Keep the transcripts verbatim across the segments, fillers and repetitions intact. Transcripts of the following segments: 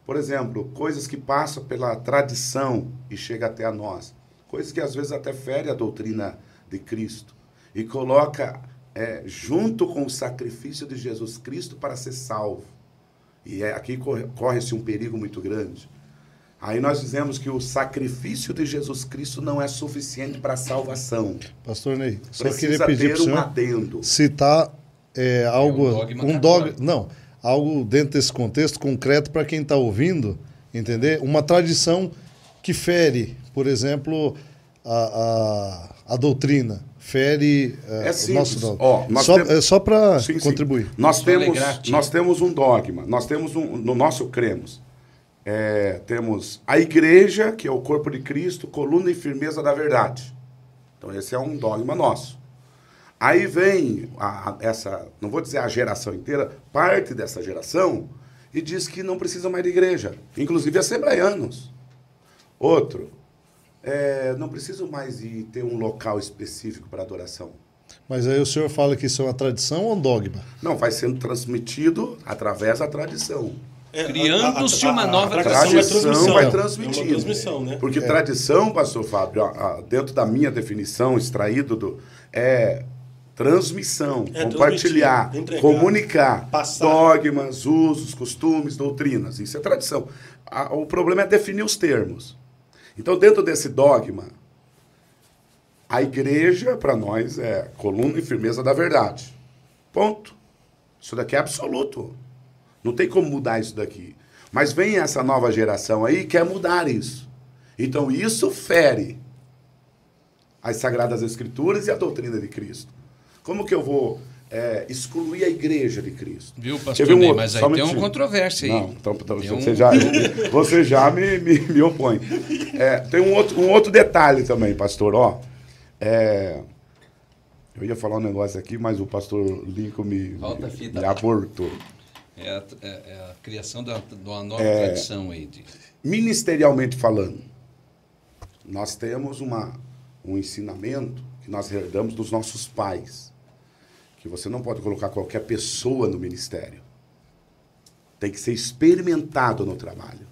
Por exemplo, coisas que passam pela tradição e chegam até a nós. Coisas que às vezes até fere a doutrina de Cristo. E coloca é, junto com o sacrifício de Jesus Cristo para ser salvo. E é, aqui corre-se um perigo muito grande. Aí nós dizemos que o sacrifício de Jesus Cristo não é suficiente para a salvação. Pastor Ney, só Precisa queria pedir para o senhor um adendo. citar é, algo, É um dogma um dogma, não, algo dentro desse contexto concreto para quem está ouvindo, entender? Uma tradição que fere, por exemplo, a, a, a doutrina, fere é uh, o nosso dogma. Ó, nós só temos... é só para sim, contribuir. Sim. Nós, temos, Alegrate. nós temos um dogma, nós temos um, no nosso cremos, é, temos a igreja, que é o corpo de Cristo, coluna e firmeza da verdade. Então esse é um dogma nosso. Aí vem a, a, essa, não vou dizer a geração inteira, parte dessa geração, e diz que não precisa mais de igreja, inclusive assembleianos. Outro, é, não preciso mais de ter um local específico para adoração. Mas aí o senhor fala que isso é uma tradição ou um dogma? Não, vai sendo transmitido através da tradição. É, Criando-se a- a- uma a- nova a Tradição tradição vai é transmitindo. É uma transmissão, né? Porque tradição, pastor Fábio, a- a- dentro da minha definição, extraído do... é transmissão, É compartilhar, transmitir, entregar, comunicar, passar. dogmas, usos, costumes, doutrinas. Isso é tradição. A- o problema é definir os termos. Então, dentro desse dogma, a igreja, para nós, é coluna e firmeza da verdade. Ponto. Isso daqui é absoluto. Não tem como mudar isso daqui. Mas vem essa nova geração aí e quer mudar isso. Então, isso fere as Sagradas Escrituras e a doutrina de Cristo. Como que eu vou é, excluir a igreja de Cristo? Viu, Quer pastor ver um Ney? outro? Mas aí Só um tem uma minutinho. controvérsia aí. Não, então, então Tem você, um- já, você já me, me, me opõe. É, tem um outro, um outro detalhe também, pastor. Ó, é, eu ia falar um negócio aqui, mas o pastor Lincoln me, Volta a me, fita me lá. abortou. É a, é- é a criação da- de uma nova É. tradição aí. De... Ministerialmente falando, nós temos uma, um ensinamento que nós herdamos dos nossos pais, que você não pode colocar qualquer pessoa no ministério. Tem que ser experimentado no trabalho.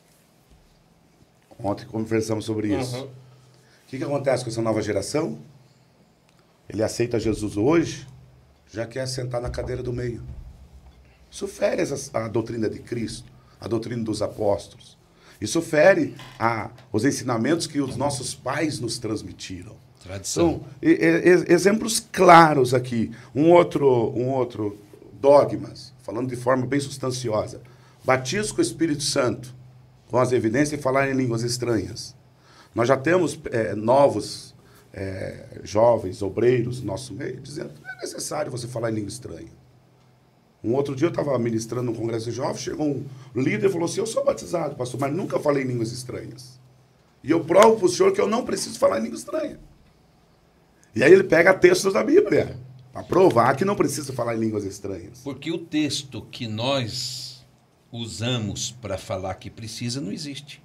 Ontem conversamos sobre isso. Uhum. O que, que acontece com essa nova geração? Ele aceita Jesus hoje, já quer sentar na cadeira do meio. Isso fere essa, a doutrina de Cristo, a doutrina dos apóstolos. Isso fere a, os ensinamentos que os nossos pais nos transmitiram. Tradição. Então, e- e- exemplos claros aqui. Um outro, um outro dogmas, falando de forma bem substanciosa. Batismo com o Espírito Santo, com as evidências e falar em línguas estranhas. Nós já temos é, novos é, jovens, obreiros no nosso meio, dizendo que não é necessário você falar em língua estranha. Um outro dia eu estava ministrando num congresso de jovens, chegou um líder e falou assim, eu sou batizado, pastor, mas nunca falei em línguas estranhas. E eu provo para o senhor que eu não preciso falar em língua estranha. E aí ele pega textos da Bíblia, para provar que não precisa falar em línguas estranhas. Porque o texto que nós usamos para falar que precisa não existe.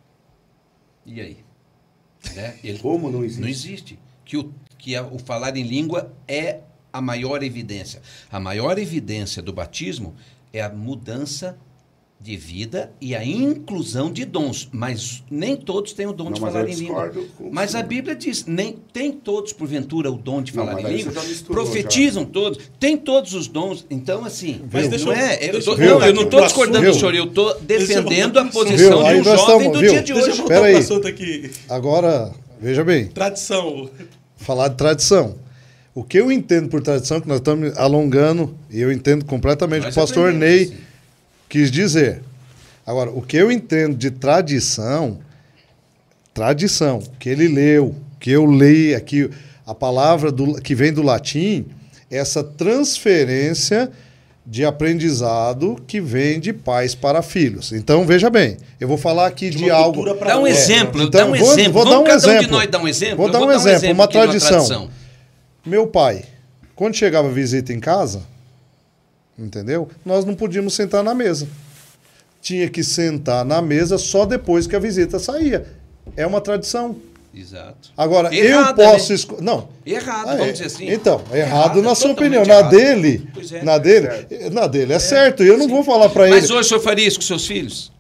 E aí? Né? Ele, Como não existe? Não existe. Que, o, que a- o falar em língua é a maior evidência. A maior evidência do batismo é a mudança de vida e a inclusão de dons. Mas nem todos têm o dom Não, de mas falar eu em língua. discordo com o Mas a senhor. Bíblia diz, nem tem todos, porventura, o dom de Não, falar mas em aí língua. você já misturou, Profetizam todos, tem todos os dons. Então, assim, Mas deixa não eu- é. Eu, deixa tô- eu não, voltar eu não aqui estou pro discordando assunto. do senhor, eu estou defendendo a voltar pro posição assunto. de Aí um nós jovem estamos- do viu? dia de Deixa eu hoje. voltar Espera pro aí. assunto aqui. Agora, veja bem, Tradição. falar de tradição. O que eu entendo por tradição, que nós estamos alongando, e eu entendo completamente o Nós que o pastor aprendemos, Ney sim. quis dizer. Agora, o que eu entendo de tradição, tradição, que ele leu, que eu leio aqui, a palavra do, que vem do latim, essa transferência de aprendizado que vem de pais para filhos. Então, veja bem, eu vou falar aqui de, uma algo... cultura pra Dá um outra. exemplo, Então, dá um vou- exemplo. vou dar Vamos um cada um de exemplo. nós dar um exemplo. Vou Eu dar um exemplo, uma aqui de uma tradição. Meu pai, quando chegava visita em casa, entendeu? Nós não podíamos sentar na mesa. Tinha que sentar na mesa só depois que a visita saía. É uma tradição. Exato. Agora, Errada, eu posso... né? esco- Não. Errado, Ah, vamos é. dizer assim. Então, errado Errado, na sua totalmente opinião. Na errado. dele, Pois é. na dele, na dele é, certo. E eu não vou falar para ele. Mas hoje o senhor faria isso com seus filhos?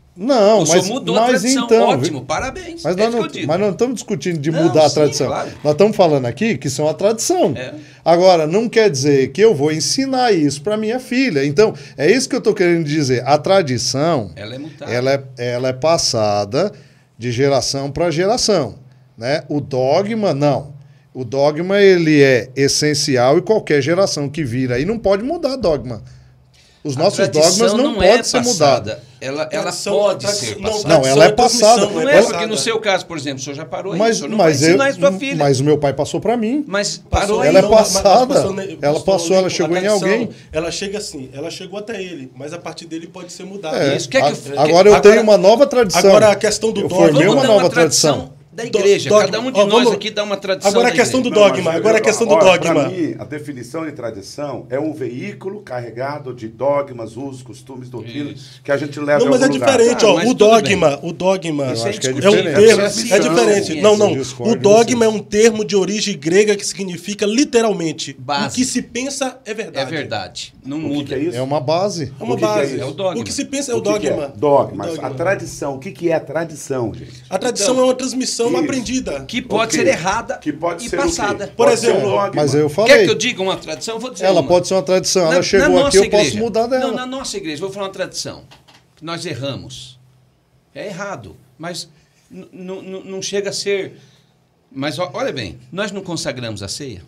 Não, O senhor mas, mudou a mas tradição. então... Ótimo, parabéns. Mas é nós, isso que não, eu digo. mas não estamos discutindo de Não, mudar a sim, tradição. claro. Nós estamos falando aqui que isso é uma tradição. É. Agora, não quer dizer que eu vou ensinar isso para minha filha. Então, é isso que eu estou querendo dizer. A tradição, Ela é mutável. ela é, ela é passada de geração para geração. Né? O dogma, não. O dogma, ele é essencial e qualquer geração que vira aí não pode mudar dogma. Os A nossos tradição dogmas não, não podem é ser passada. mudados. Ela, ela Tradição- pode tradição- ser não, passada. Não, tradição ela é transmissão, passada. Não é é Ela- porque no seu caso, por exemplo, o senhor já parou Mas, isso. Não mas, vai eu, ensinar isso à sua filha. mas o meu pai passou para mim. Mas Passou, parou Ela aí. é não, mas- mas passada. passou, né, Ela pastor passou, ela Lincoln, chegou a em tradição, alguém. Ela chega assim, ela chegou até ele, mas a partir dele pode ser mudada. É, Isso, quer que eu- a- agora eu agora- tenho uma nova tradição. agora a questão do eu dogma- formei Vamos uma dar nova uma tradição. tradição da igreja. Dogma. Cada um de Ó, nós vamos- aqui dá uma tradição Agora a da questão do igreja. dogma. mas agora a eu- questão do olha, dogma. Para mim, a definição de tradição é um veículo carregado de dogmas, usos, costumes, doutrinas Isso. que a gente leva Não, a mas é algum lugar. diferente, Ah, ó. mas O tudo dogma, o dogma Eu acho que é é um diferente. termo, É é ciência. diferente. Não, não. Eu discordo O de dogma vocês. é um termo de origem grega que significa literalmente Base. o que se pensa é É verdade. verdade. Não O que muda. que é isso? É uma base. É uma O que que é base. isso? É o dogma. O que se pensa é o, O que que dogma. é? Dogma. O Mas dogma. a tradição, o que que é tradição, gente? A tradição Então, é uma transmissão isso. aprendida. Que pode Ok. ser errada Que pode e ser o quê? passada. Por Pode ser um exemplo, dogma. Mas eu Quer falei. que eu diga uma tradição? Eu vou dizer Ela uma. pode ser uma tradição. Na- Ela chegou na aqui, nossa eu posso igreja. mudar dela. Não, na nossa igreja, vou falar uma tradição. Nós erramos. É errado. Mas n- n- n- não chega a ser. Mas ó, olha bem, nós não consagramos a ceia?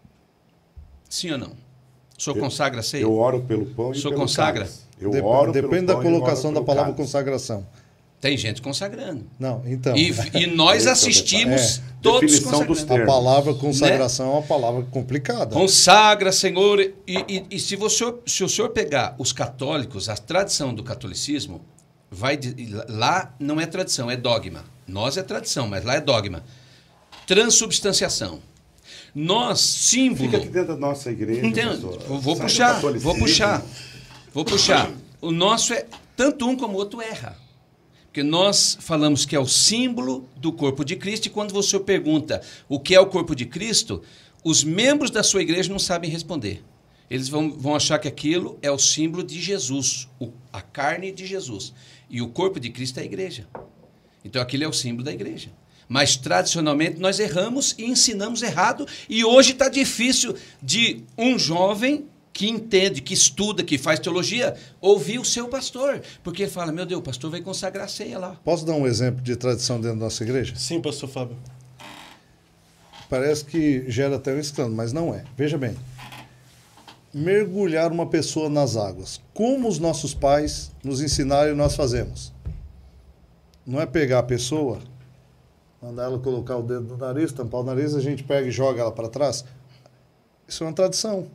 Sim ou não? O senhor consagra a ceia? Eu oro pelo pão e O senhor pelo consagra? cálice. Eu Dep- oro Depende pelo da pão e oro colocação da pelo palavra cálice. consagração. Tem gente consagrando. Não, então. E, e nós Esse é o assistimos detalhe. É. todos Definição dos consagrando. A termos. palavra consagração é uma palavra complicada. Consagra, Senhor. E, e- e se, você, se o senhor pegar os católicos, a tradição do catolicismo, vai de- lá não é tradição, é dogma. Nós é tradição, mas lá é dogma. Transubstanciação. Nós, símbolo. Fica aqui dentro da nossa igreja. Entendo. pastor. Vou, vou Sai do puxar, catolicismo. vou puxar. Vou puxar. O nosso é tanto um como o outro erra. Porque nós falamos que é o símbolo do corpo de Cristo, e quando você pergunta o que é o corpo de Cristo, os membros da sua igreja não sabem responder. Eles vão, vão achar que aquilo é o símbolo de Jesus, o- a carne de Jesus. E o corpo de Cristo é a igreja. Então aquilo é o símbolo da igreja. Mas tradicionalmente nós erramos e ensinamos errado, e hoje está difícil de um jovem que entende, que estuda, que faz teologia, ouvir o seu pastor. Porque ele fala, meu Deus, o pastor vai consagrar a ceia lá. Posso dar um exemplo de tradição dentro da nossa igreja? Sim, pastor Fábio. Parece que gera até um escândalo, mas não é. Veja bem. Mergulhar uma pessoa nas águas. Como os nossos pais nos ensinaram e nós fazemos? Não é pegar a pessoa, mandar ela colocar o dedo no nariz, tampar o nariz, a gente pega e joga ela para trás. Isso é uma tradição.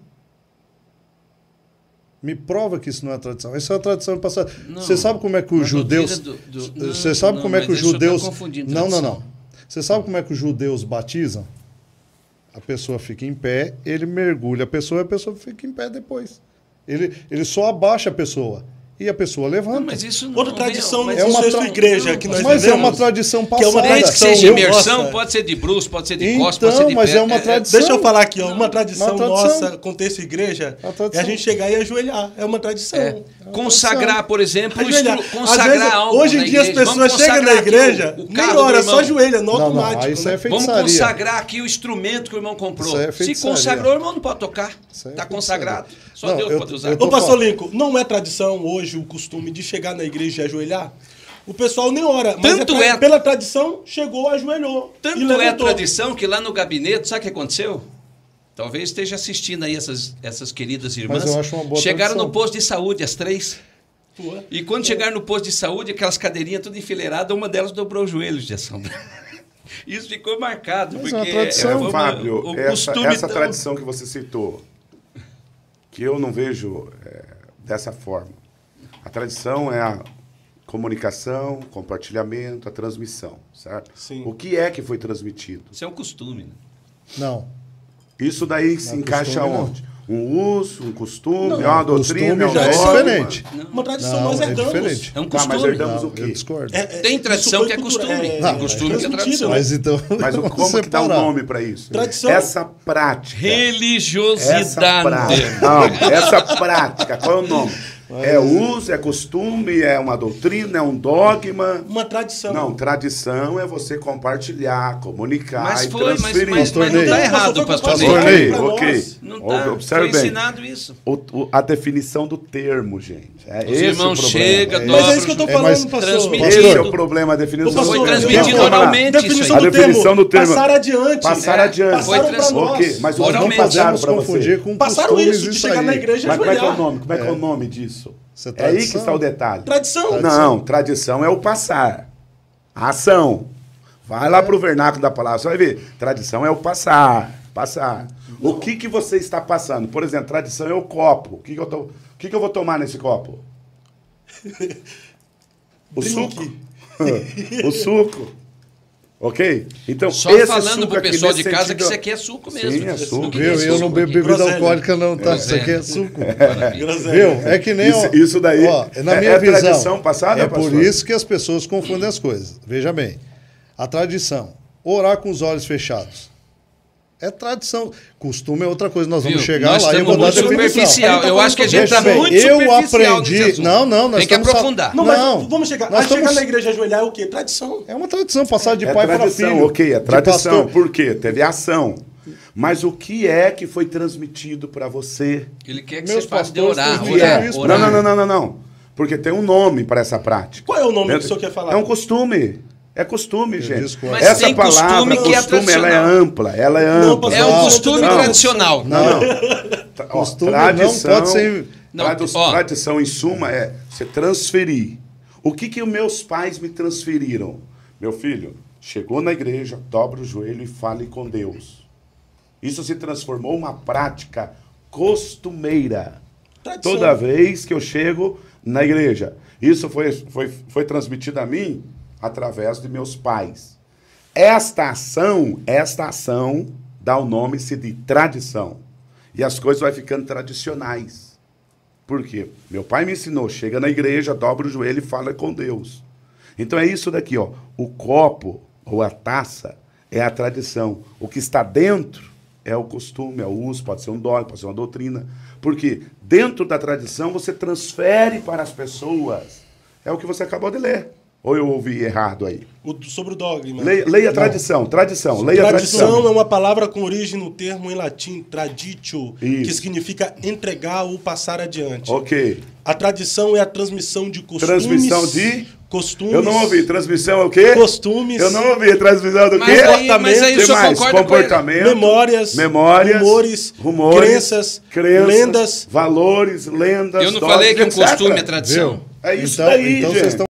Me prova que isso não é tradição. Isso é uma tradição do passado. Não, Você sabe como é que os uma judeus... doutrina do- do- Você não, sabe não, como é mas que os aí o senhor tá judeus... confundindo não, não, tradição. não. Você sabe como é que os judeus batizam? A pessoa fica em pé, ele mergulha a pessoa e a pessoa fica em pé depois. Ele, ele só abaixa a pessoa. E a pessoa levanta. Não, mas isso não Outra não tradição vem- no é uma contexto tra- igreja não, que nós Mas é vivemos. uma tradição que é uma passada. Desde que tradição seja eu- imersão, nossa. pode ser de bruxo, pode ser de Então, costas, pode ser de mas pé. é uma tradição. Deixa eu falar aqui, ó, uma tradição, Uma tradição. nossa, contexto igreja, Uma tradição. é a gente chegar e ajoelhar. É uma tradição. É. Consagrar, por exemplo, o Ajoelhar. instru- Às consagrar vezes, algo hoje na em dia as igreja. Vamos pessoas chegam na consagrar aqui igreja, o- o nem carro do ora, irmão. só ajoelha, no Não, não, automático. isso né? é Vamos feitiçaria. consagrar aqui o instrumento que o irmão comprou. Isso é Se feitiçaria. consagrou, o irmão não pode tocar. Isso é Está feitiçaria. consagrado. Só Não, Deus eu- pode usar. eu tô Ô, pastor falando. Lincoln, não é tradição hoje o costume de chegar na igreja e ajoelhar? O pessoal nem ora, mas Tanto é tra- é- pela tradição, chegou, ajoelhou. e Tanto é levantou. tradição que lá no gabinete, sabe o que aconteceu? Talvez esteja assistindo aí essas, essas queridas irmãs. eu acho uma boa chegaram tradição. no posto de saúde, as três. Pô, E quando chegaram no posto de saúde, aquelas cadeirinhas tudo enfileiradas, uma delas dobrou o joelho de ação. Isso ficou marcado. Mas porque é uma tradição. é uma- Fábio, o essa, costume essa tão- tradição que você citou, que eu não vejo é, dessa forma. A tradição é a comunicação, compartilhamento, a transmissão, certo? Sim. O que é que foi transmitido? Isso é um costume. Né? Não. Isso daí se Não, encaixa costume não. onde? Um uso, um costume, Não, é uma costume doutrina, é um já é dogma. diferente. Uma tradição Não, nós é herdamos. diferente. É um Tá, mas costume. herdamos Não, o quê? eu discordo. É, é, Tem isso tradição foi que é cultura- costume. é, Tem é costume que é transmitido, tradição. né? Mas então. Mas o- vamos como que dá um separar. nome para isso? Tradição. Essa prática. Essa Religiosidade. prática. Não, essa prática, qual é o nome? É uso, é costume, é uma doutrina, é um dogma. Uma tradição. Não, tradição é você compartilhar, comunicar Mas e foi, mas, transferir. mas, mas não Ney. está errado, Pastor pastor Ney. Ney. Ok, Pra ok. nós. Não tá, Observe foi bem. ensinado isso. O- o- a definição do termo, gente. É Os esse irmãos o problema. chegam, É Mas é isso que eu tô É, falando, mas pastor. transmitido. Esse é o problema, a definição Ô, pastor, Foi do termo. transmitido Vamos lá. oralmente. Definição isso A aí. do definição termo, do termo. passar adiante. Passar É, adiante. passaram Foi pra trans- nós. Ok, mas nós não Oralmente. passaram Podemos para você. confundir com Passaram costumes isso, de isso chegar aí. na igreja e Mas como é que é o ajoelhar. nome? Como é que é o nome disso? Isso é É aí que tradição. está o detalhe. Tradição. Não, tradição é o passar. A ação. Vai lá para o vernáculo da palavra, você vai ver. Tradição é o passar. Passar. O que, que você está passando? Por exemplo, tradição é o copo. O que, que, eu, tô, o que, que eu vou tomar nesse copo? O Drink. suco. O suco. Ok? Então, Só esse falando suco pro aqui pessoal nesse de casa sentido- que isso aqui é suco mesmo. Sim, é suco. Nunca Viu? vi Eu suco não bebo aqui. bebida Groselha. alcoólica, não, tá? Isso aqui é Groselha. suco. Maravilha. Groselha. Viu? É que nem. Isso, ó, isso daí ó, na é- minha é visão. tradição passada, É por pastor? isso que as pessoas confundem as coisas. Veja bem. A tradição. Orar com os olhos fechados. É tradição. Costume é outra coisa. Nós vamos Viu? chegar Nós lá e eu estamos vou dar muito definição. superficial. Eu acho que a gente Veja está bem, muito eu superficial nesse aprendi. assunto. Não, não, nós Tem que estamos- aprofundar. Não, mas Não. vamos chegar. Nós Nós chegar estamos- na igreja e ajoelhar é o quê? Tradição. É uma tradição passar de É pai para tradição, filho. ok, é de tradição. pastor. Por quê? Teve ação. Mas o que é que foi transmitido para você? Ele quer que Meus você fale de pastores orar, têm O que orar, é? isso, orar. Não, não, não, não, não, não. Porque tem um nome para essa prática. Qual é o nome que o Dentro- senhor quer falar? É um costume. É costume, gente. discordo. Mas Essa tem palavra, costume que é costume, ela é tradicional. ampla. Ela é Não, ampla. É um Não, costume não. tradicional. Não. Tra- ó, Costume tradição, não pode ser- Não, tradu- ó. Tradição, em suma, é você transferir. O que que os meus pais me transferiram? Meu filho, chegou na igreja, dobra o joelho e fale com Deus. Isso se transformou uma prática costumeira. Tradição. Toda vez que eu chego na igreja. Isso foi, foi, foi transmitido a mim através de meus pais. Esta ação, esta ação dá o nome-se de tradição. E as coisas vão ficando tradicionais. Por quê? Meu pai me ensinou, chega na igreja, dobra o joelho e fala com Deus. Então é isso daqui, ó. O copo ou a taça é a tradição. O que está dentro é o costume, é o uso, pode ser um dogma, pode ser uma doutrina. Porque dentro da tradição você transfere para as pessoas. É o que você acabou de ler. Ou eu ouvi errado aí? O- sobre o dogma. Leia, leia a tradição, tradição, leia a Tradição tradição. é uma palavra com origem no termo em latim traditio, Isso. que significa entregar ou passar adiante. Ok. A tradição é a transmissão de costumes. Transmissão de? Costumes. Eu não ouvi. Transmissão é o quê? Costumes. Eu não ouvi. Transmissão do Mas quê? aí- mas aí o Que senhor mais? concorda com ele? Comportamento. Memórias, Memórias. rumores, rumores, crenças, crenças, lendas. valores, lendas. Eu não dogmas, falei que um etcétera. costume é tradição. Viu? É isso então, daí, então gente. vocês estão